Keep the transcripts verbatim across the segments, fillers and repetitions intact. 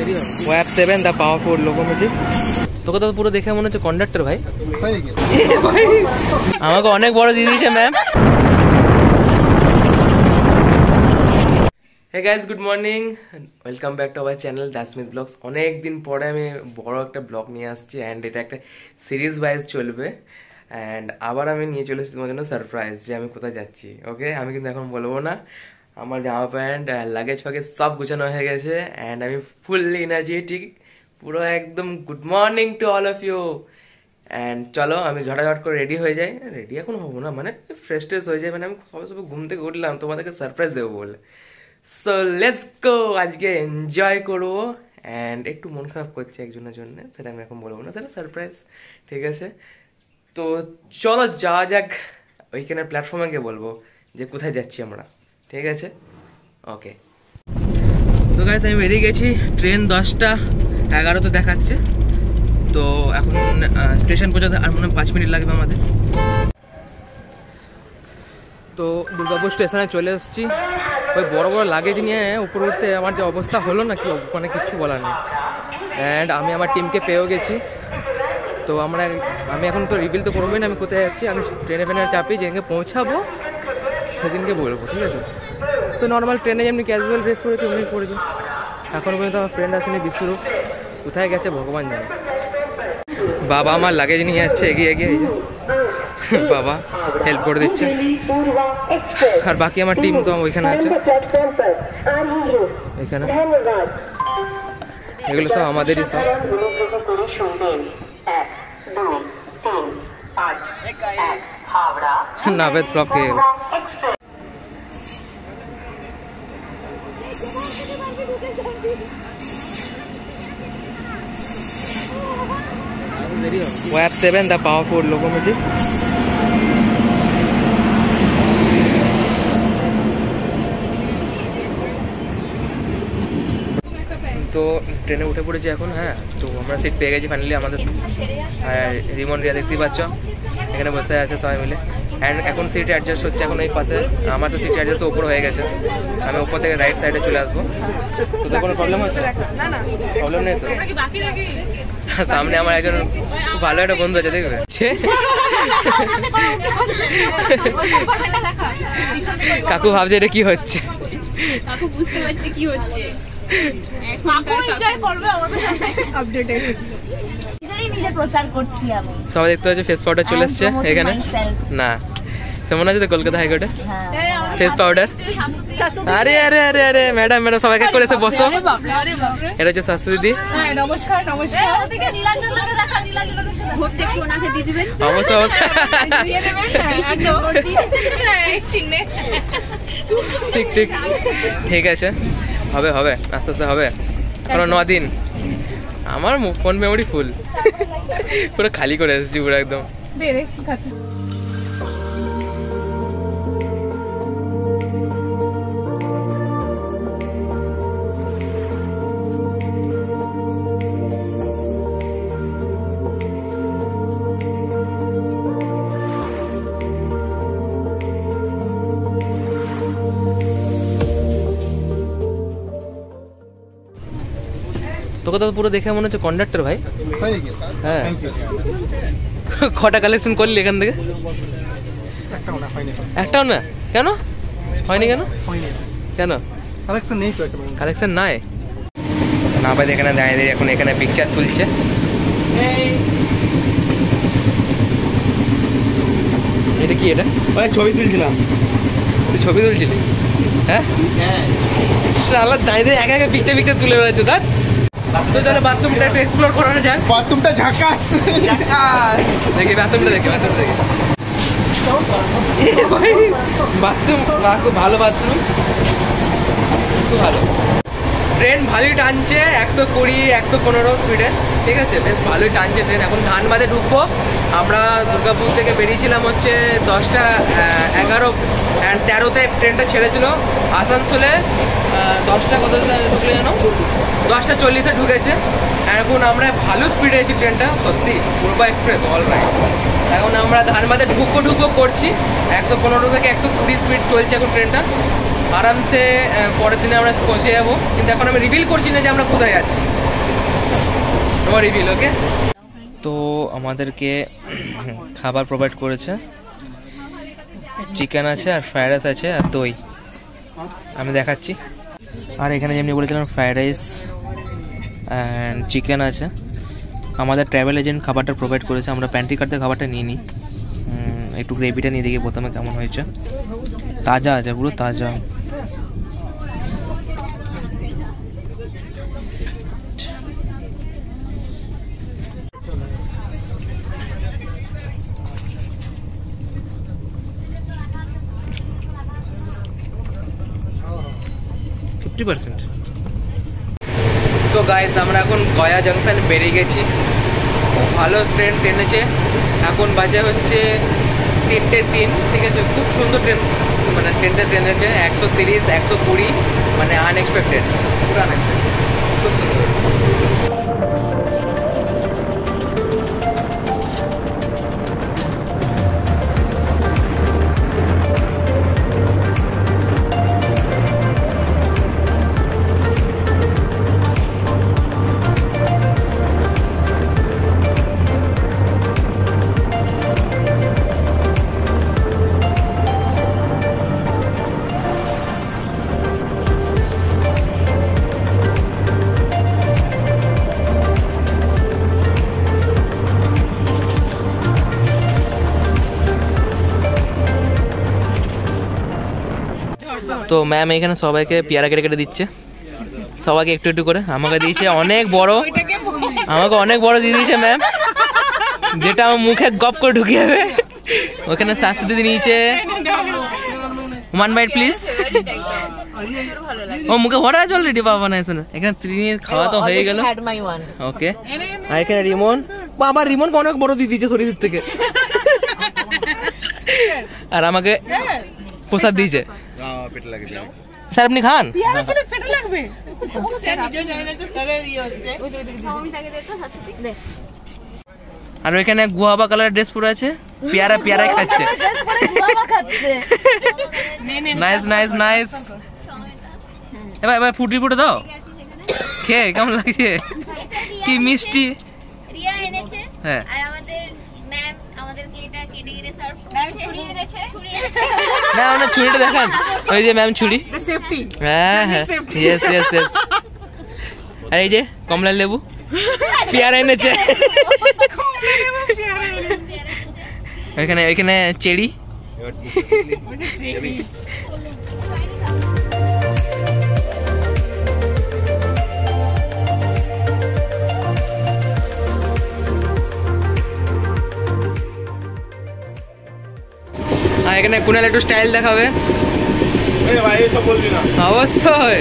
Wave seven the powerful locomotive. তোকে তো পুরো দেখে মনে হচ্ছে কন্ডাক্টর ভাই। আমাকে অনেক বড় দিয়ে দিয়েছে ma'am. Hey guys, good morning, welcome back to our channel Smith Blogs. অনেক দিন পরে আমি বড় একটা ব্লগ নিয়ে আসছি অ্যান্ড এটা একটা সিরিজ ওয়াইজ চলবে। অ্যান্ড আবার আমি নিয়ে চলে এসেছি তোমার জন্য সারপ্রাইজ, যে আমি কোথায় যাচ্ছি। ওকে, আমি কিন্তু এখন বলবো না। আমার জামা প্যান্ট লাগেজ ফাগেজ সব গুছানো হয়ে গেছে অ্যান্ড আমি ফুললি এনার্জেটিক, পুরো একদম good morning to all of you. And চলো আমি ঝটাঝট করে রেডি হয়ে যাই। রেডি এখন হবো না, মানে ফ্রেশ ট্রেশ হয়ে যায়, মানে আমি সবাই সবাই ঘুম থেকে উঠলাম তোমাদেরকে সারপ্রাইজ দেবো বলে। সো লেটস গো, আজকে এনজয় করবো। অ্যান্ড একটু মন খারাপ করছে একজনের জন্য, সেটা আমি এখন বলবো না, সেটা সারপ্রাইজ, ঠিক আছে? তো চলো যাওয়া যাক, ওইখানে প্ল্যাটফর্মে গিয়ে বলবো যে কোথায় যাচ্ছি আমরা, ঠিক আছে? ওকে, তো গাইস আমি বেরিয়ে গেছি। ট্রেন দশটা এগারো তো দেখাচ্ছে, তো এখন স্টেশন পর্যন্ত আর মনে হয় পাঁচ মিনিট লাগবে আমাদের। তো দুর্গাপুর স্টেশনে চলে এসেছি। ওই বড় বড় লাগেজ নিয়ে উপরে উঠতে আমার যে অবস্থা হলো না, কি ওখানে কিচ্ছু বলার নেই। অ্যান্ড আমি আমার টিমকে পেয়েও গেছি। তো আমরা আমি এখন তো রিভিল তো করবোই না আমি কোথায় যাচ্ছি, আমি ট্রেনে ফেনে চাপি, যেদিনকে পৌঁছাবো সেদিনকে বলবো, ঠিক আছে? তো নর্মাল ট্রেনে যেমনি ক্যাজুয়াল ড্রেস করেছি অমনি করেছি। এখন পর্যন্ত আমার ফ্রেন্ড আসেনি বিশ্বরূপ, কোথায় গেছে ভগবান জানে। বাবা আমার লাগেজ নিয়ে যাচ্ছে এগিয়ে এগিয়ে, বাবা হেল্প করে দিচ্ছে। আর বাকি আমার টিম সব ওইখানে আছে, এখানে এগুলো সব আমাদেরই সব। নাভেদ ব্লক কে ওয়াব সেভেন দ্য পাওয়ারফুল লোকোমোটিভ। তো ট্রেনে উঠে পড়েছি এখন। হ্যাঁ, তো আমরা সিট পেয়ে গেছি ফাইনালি আমাদের। রিমন রিয়া দেখতেই পাচ্ছ এখানে বসে আছে সবাই মিলে। অ্যান্ড এখন সিট অ্যাডজাস্ট হচ্ছে, এখন এই পাশে আমার তো সিট অ্যাডজাস্ট তো উপর হয়ে গেছে, আমি উপর থেকে রাইট সাইডে চলে আসবো। তো তো কোনো প্রবলেম হচ্ছে? প্রবলেম নেই তো? সামনে আমার একজন খুব ভালো একটা বন্ধু আছে, দেখবে? কাকু ভাবছে এটা কি হচ্ছে, কাকু বুঝতে পারছে কি হচ্ছে। সবাই দেখতে পাচ্ছে ফেস পাউডার চলে এসছে এখানে। না মনে আছে তো কলকাতা হাইকোর্টে ফেস পাউডার। আরে আরে আরে আরে ম্যাডাম ম্যাডাম সবাইকে করেছে, বসো। এটা হচ্ছে শাশু দিদি। নমস্কার নমস্কার। ঠিক ঠিক ঠিক আছে, হবে হবে আস্তে আস্তে হবে, কোনো ন দিন। আমার ফোন মেমোরি ফুল, পুরো খালি করে এসেছি পুরো একদম। তোকে তো পুরো দেখে মনে হচ্ছে কন্ডাক্টর ভাই। হ্যাঁ, কটা কালেকশন করলি এখান থেকে? একটাও না? কেন হয়নি? কেন কেন কালেকশন নাই? না ভাই, এখানে দাঁড়িয়ে দাঁড়িয়ে এখন এখানে পিকচার তুলছে। এটা কি? এটা ছবি তুলছিলাম। তুই ছবি তুলছিলি? হ্যাঁ, শালা দাঁড়িয়ে দাঁড়িয়ে একা একা পিকচার পিকচার তুলে বেড়াচ্ছে। তার তো চলো বাথরুমটা একটু এক্সপ্লোর করানো যাক। বাথরুমটা ঝাকাস, দেখি বাথরুমটা, দেখি বাথরুম দেখি। বাথরুম খুব ভালো, বাথরুম খুব ভালো। ট্রেন ভালোই টানছে, একশো কুড়ি একশো পনেরো স্পিডে, ঠিক আছে? বেশ ভালোই টানছে ট্রেন। এখন ধানবাদে ঢুকবো আমরা। দুর্গাপুর থেকে বেরিয়েছিলাম হচ্ছে দশটা এগারো অ্যান্ড তেরোতে ট্রেনটা ছেড়েছিল। আসানসোলে দশটা কত ঢুকলে জানো? দশটা চল্লিশে ঢুকেছে। এখন আমরা ভালো স্পিডে আছি ট্রেনটা, সত্যি পূর্বা এক্সপ্রেস অল রাইট। এখন আমরা ধানবাদে ঢুকবো ঢুকবো করছি, একশো পনেরো থেকে একশো কুড়ি স্পিড চলছে এখন ট্রেনটা। আরামসে পরের দিনে আমরা পৌঁছে যাবো, কিন্তু এখন আমি রিভিল করছি না যে আমরা কোথায় যাচ্ছি। তোমার রিভিল ওকে। তো আমাদেরকে খাবার প্রোভাইড করেছে, চিকেন আছে আর ফ্রাইড রাইস আছে আর দই, আমি দেখাচ্ছি। আর এখানে যেমনি বলেছিলাম ফ্রাইড রাইস অ্যান্ড চিকেন আছে। আমাদের ট্রাভেল এজেন্ট খাবারটা প্রোভাইড করেছে, আমরা প্যান্ট্রি কার্ড থেকে খাবারটা নিয়ে নিই। একটু গ্রেভিটা নিয়ে দেখি প্রথমে কেমন হয়েছে। তাজা আছে, পুরো তাজা। Fifty percent. তো গাইজ আমরা এখন গয়া জাংশন বেরিয়ে গেছি, ভালো ট্রেন টেনেছে। এখন বাজে হচ্ছে তিনটে তিন, ঠিক আছে। খুব সুন্দর ট্রেন, মানে ট্রেনটা টেনেছে একশো তিরিশ একশো কুড়ি, মানে আনএক্সপেক্টেড, পুরো আনএক্সপেক্টেড, খুব সুন্দর। তো ম্যাম এখানে সবাইকে পেয়ারা কেটে কেটে দিচ্ছে, সবাইকে একটু একটু করে। আমাকে দিয়েছে অনেক বড়, আমাকে অনেক বড় দিয়ে দিয়েছে ম্যাম, যেটা আমার মুখে গপ করে ঢুকে যাবে। ওখানে শাশু দিদি নিয়েছে ওয়ান বাইট প্লিজ। ও মুখে ভরা আছে অলরেডি, বাবা না শুনে। এখানে ত্রিনির খাওয়া তো হয়ে গেল, ওকে। আর এখানে রিমন, বাবা রিমন অনেক বড় দিয়ে দিয়েছে শরীর থেকে। আর আমাকে প্রসাদ দিয়েছে। স্যার আপনি খান। আর ওইখানে গুয়াবা কালার ড্রেস পরে আছে, পেয়ারা পেয়ারা খাচ্ছে। Nice nice nice. এবার এবার ফুটি ফুটে দাও, খেয়ে কেমন লাগছে? কি মিষ্টি। হ্যাঁ না মানে ছুরিটা দেখান, ওই যে ম্যাম ছুরি। হ্যাঁ হ্যাঁ ইয়েস ইয়েস ইয়েস। আর এই যে কমলা লেবু, পেয়ারা এনেছে। ওইখানে ওইখানে চেরি। এখানে কুনাল একটু স্টাইল দেখাবে অবশ্যই।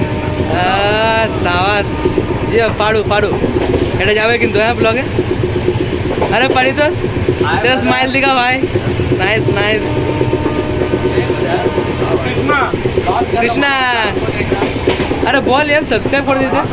জি পারু পারু, এটা যাবে কিন্তু হ্যাঁ ব্লগে। আরে পারি তো तेरा स्माइल दिखा भाई, नाइस नाइस। कृष्णा कृष्णा अरे बोल यार, सब्सक्राइब कर देते।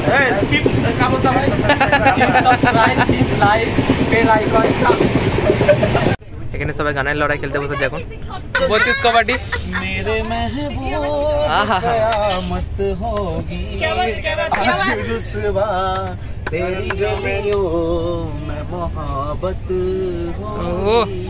এখানে সবাই গানের লড়াই খেলতে বসেছে এখন। বত্রিশ কবাডি मेरे महबूब क़यामत होगी आज रुसवा तेरी गलियों में मोहब्बत होगी।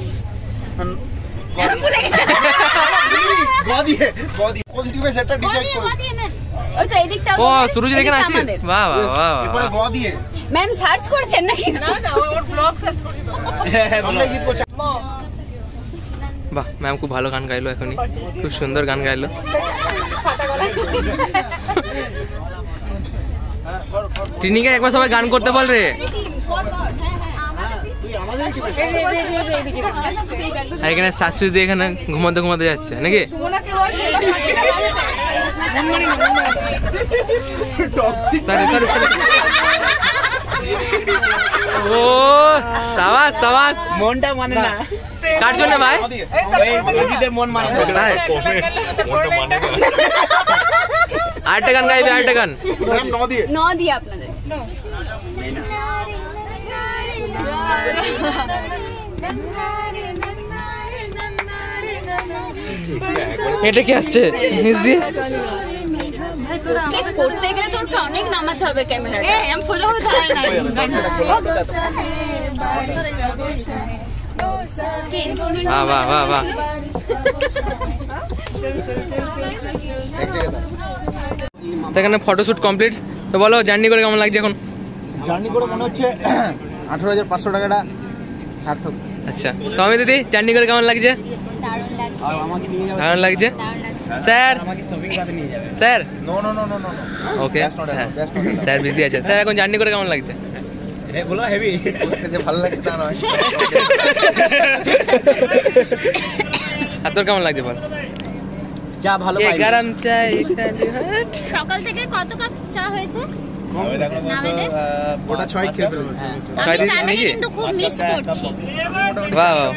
ও সুরজ দেখেন আসি, বাহ বাহ বাহ। এরপরে গ দিয়ে ম্যাম সার্চ করছেন নাকি? না না ওর ব্লগ সার্চ করি তো। আমরা গীত করছি। বাহ ম্যাম খুব ভালো গান গাইলো, এখনই খুব সুন্দর গান গাইলো। টিনিকে একবার সবাই গান করতে বল রে। এখানে শাশুড়ি এখানে ঘুমাতে ঘুমাতে যাচ্ছে নাকি? ও সাবাস সাবাস। মনটা মানে না কার জন্য ভাই? মন মানে আরেকটা গান গাইবে, আরেকটা গান ন দিয়ে আপনাদের। এটা কি আসছে নিজ দিয়ে? করতে গেলে তোর অনেক নামাতে হবে ক্যামেরাটা। আমি সোজা হয়ে দাঁড়াই না। বাহ বাহ বাহ বাহ। এখানে ফটোশুট কমপ্লিট। তো বলো জার্নি করে কেমন লাগছে এখন? জার্নি করে মনে হচ্ছে আঠারো হাজার পাঁচশো টাকাটা সার্থক। আচ্ছা স্বামী দিদি জার্নি করে কেমন লাগছে? দারুণ লাগছে sir. Sir no no no no no okay sir busy আছে। স্যার এখন জার্নি করে কেমন লাগছে? এগুলো হেভি ভালো লাগছে তা নয়। আর তোর কেমন লাগছে বল? চা ভালো এই গরম চা। সকাল থেকে কত কাপ চা হয়েছে? ওটা ছয় খেয়ে ফেলবো। ছয় দিন নাকি? কিন্তু খুব মিস করছি। বাহ বাহ।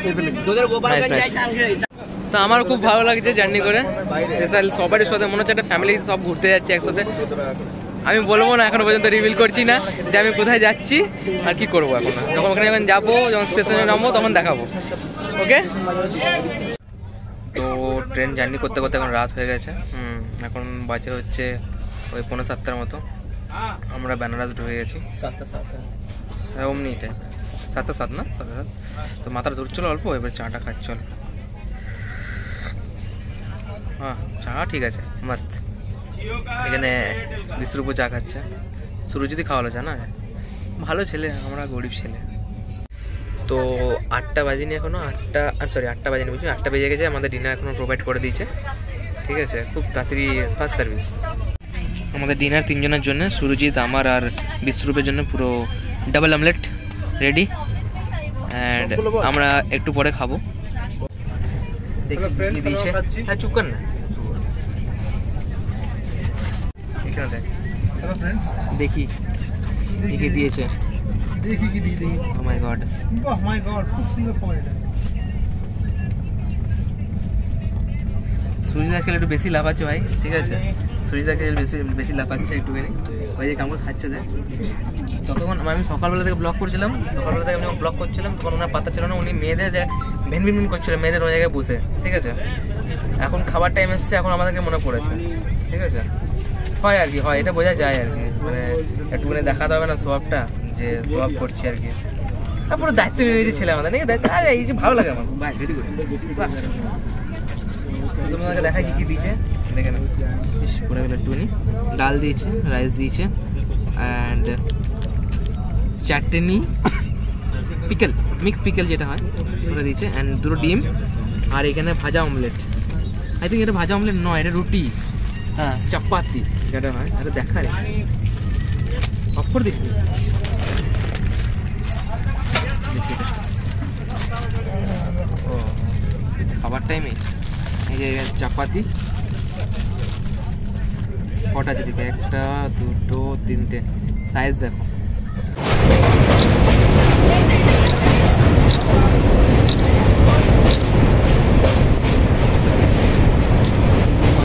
তো আমার খুব ভালো লাগছে জার্নি করে। স্পেশাল সবারই সাথে মনে হচ্ছে একটা ফ্যামিলি সব ঘুরতে যাচ্ছে একসাথে। আমি বলবো না এখনো পর্যন্ত রিভিল করছি না যে আমি কোথায় যাচ্ছি আর কি করবো এখন। যখন ওখানে যখন যাবো, যখন স্টেশনে নামবো তখন দেখাবো। ওকে। তো ট্রেন জার্নি করতে করতে এখন রাত হয়ে গেছে। হুম এখন বাজে হচ্ছে ওই পৌনে সাতটার মতো। আমরা বেনারস ঢুকে গেছি সাতটা সাতটা হ্যাঁ অমনি টাইম সাতটা সাত না সাতটা সাত। তো মাথাটা ধরছিল অল্প, এবার চাটা খাচ্ছিল। হ্যাঁ চা ঠিক আছে মস্ত। এখানে বিশ রুপো চা খাচ্ছে। শুরু যদি খাওয়ালো চা না, ভালো ছেলে, আমরা গরিব ছেলে। তো আটটা বাজেনি এখনো, আটটা সরি আটটা বাজেনি বুঝলি, আটটা বেজে গেছে। আমাদের ডিনার এখনো প্রোভাইড করে দিয়েছে, ঠিক আছে, খুব তাড়াতাড়ি ফার্স্ট সার্ভিস। আমাদের ডিনার তিনজনের জন্য, সুরজিৎ আমার আর বিশ্বরূপের জন্য পুরো ডাবল আমলেট রেডি। অ্যান্ড আমরা একটু পরে খাবো। দেখি কি দিয়েছে। হ্যাঁ চুপ কর না, এখানে দেখ দেখি কি দিয়েছে। Oh my god. Oh my god, খুব সুন্দর কোয়ালিটি। সুরজিৎ আজকাল একটু বেশি লাফাচ্ছে ভাই, ঠিক আছে, সুরজিৎ আজকাল বেশি বেশি লাফাচ্ছে একটুখানি। ভাই যে কামড় খাচ্ছে দেখ। তখন আমি সকালবেলা থেকে ব্লগ করছিলাম, সকালবেলা থেকে আমি ব্লগ করছিলাম, তখন ওনার পাতা ছিল না, উনি মেয়েদের যে ভেন ভিন করছিল মেয়েদের ওই জায়গায় বসে, ঠিক আছে। এখন খাবার টাইম এসছে, এখন আমাদেরকে মনে পড়েছে, ঠিক আছে। হয় আর কি, হয় এটা বোঝা যায় আর কি, মানে একটুখানি দেখাতে হবে না সোয়াবটা, যে সোয়াব করছি আর কি। পুরো দায়িত্ব নিয়ে নিয়েছে ছেলে আমাদের, নাকি দায়িত্ব। আরে এই যে ভালো লাগে আমার, বাহ ভেরি গুড। তোমাদেরকে দেখাই কি কি দিয়েছে, দেখে না পরে গেলে একটুখানি। ডাল দিয়েছে, রাইস দিয়েছে, and chutney, pickle, mix pickle যেটা হয় ওটা দিয়েছে, অ্যান্ড দুটো ডিম, আর এখানে ভাজা অমলেট। আই থিঙ্ক এটা ভাজা অমলেট নয়, এটা রুটি, হ্যাঁ চাপাতি যেটা হয়, এটা দেখা রে অফ করে দিচ্ছি। ও খাবার টাইমে এই যে চাপাতি কটা আছে দিকে, একটা দুটো তিনটে, সাইজ দেখো।